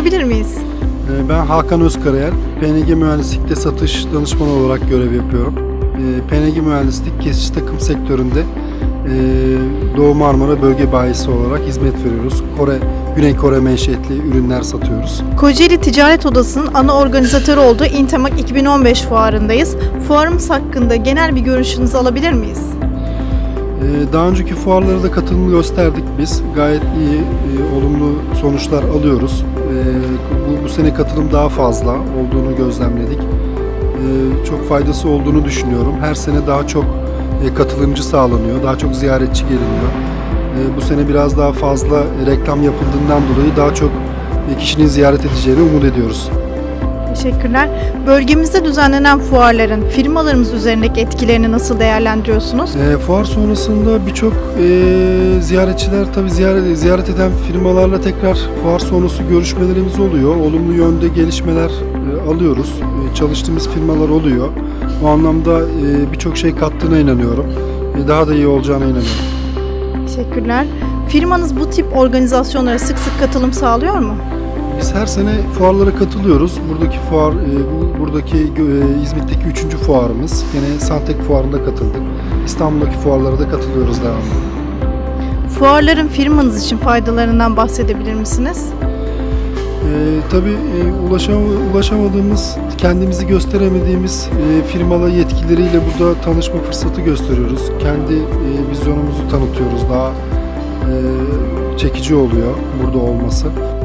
tanıyabilir miyiz? Ben Hakan Özkarayel, PNG Mühendislik'te satış danışmanı olarak görev yapıyorum. PNG Mühendislik kesici takım sektöründe Doğu Marmara bölge bayisi olarak hizmet veriyoruz. Güney Kore menşetli ürünler satıyoruz. Kocaeli Ticaret Odası'nın ana organizatörü olduğu Intemak 2015 fuarındayız. Fuarımız hakkında genel bir görüşünüzü alabilir miyiz? Daha önceki fuarlara da katılım gösterdik biz. Gayet iyi, olumlu sonuçlar alıyoruz. Bu sene katılım daha fazla olduğunu gözlemledik. Çok faydası olduğunu düşünüyorum. Her sene daha çok katılımcı sağlanıyor, daha çok ziyaretçi geliniyor. Bu sene biraz daha fazla reklam yapıldığından dolayı daha çok kişinin ziyaret edeceğini umut ediyoruz. Teşekkürler. Bölgemizde düzenlenen fuarların firmalarımız üzerindeki etkilerini nasıl değerlendiriyorsunuz? Fuar sonrasında birçok ziyaretçiler tabii ziyaret eden firmalarla tekrar fuar sonrası görüşmelerimiz oluyor. Olumlu yönde gelişmeler alıyoruz. Çalıştığımız firmalar oluyor. Bu anlamda birçok şey kattığına inanıyorum. Daha da iyi olacağına inanıyorum. Teşekkürler. Firmanız bu tip organizasyonlara sık sık katılım sağlıyor mu? Biz her sene fuarlara katılıyoruz. Buradaki İzmit'teki 3. fuarımız. Yine Santek fuarında katıldık. İstanbul'daki fuarlara da katılıyoruz devamlı. Fuarların firmanız için faydalarından bahsedebilir misiniz? Tabii ulaşamadığımız, kendimizi gösteremediğimiz firmalar yetkilileriyle burada tanışma fırsatı gösteriyoruz. Kendi vizyonumuzu tanıtıyoruz. Daha çekici oluyor burada olması.